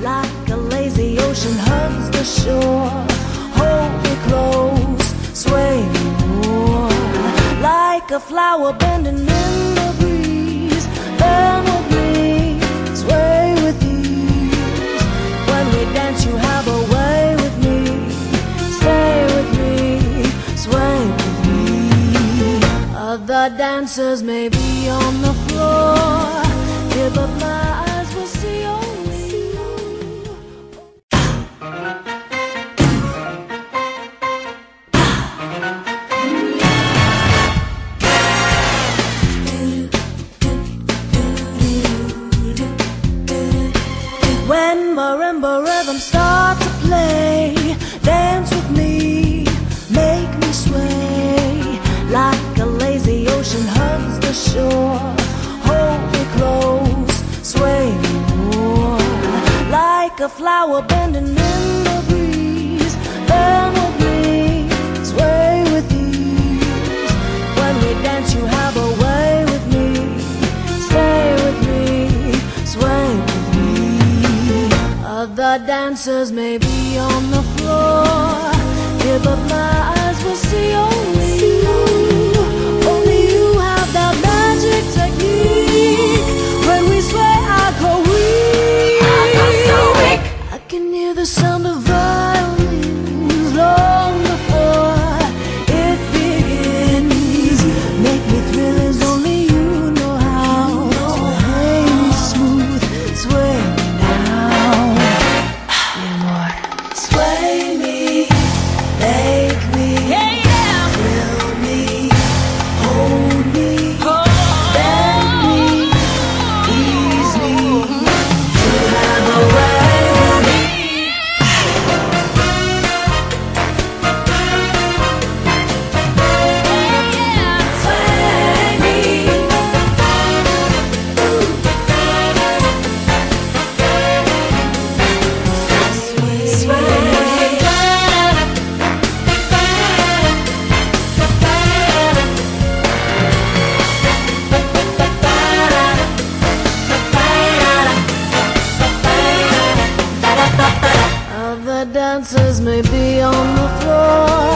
like a lazy ocean hugs the shore. Hold me close, sway me more, like a flower bending in the breeze. Bend with me, sway with ease. When we dance you have a way with me. Stay with me, sway with me. Other dancers may be on the floor, give up my eyes will see only you. When marimba rhythms start to play, dance with me, make me sway, like a lazy ocean hugs the shore. Hold me close, sway me more, like a flower bending in the breeze. Bend with me, sway with ease. When we dance you have a way with me. Stay with me, sway with me. Other dancers may be on the floor, give up my eyes will see only you. Only you have that magic technique. When we sway I go weak. I go so weak. I can hear the sound of violins long before it begins. Make me thrill as only you know how. Sway me smooth, sway me now. Yeah, more. Sway me, make me, thrill me, hold me, bend me, ease me. You have a way with me. Sway me. Other dancers may be on the floor,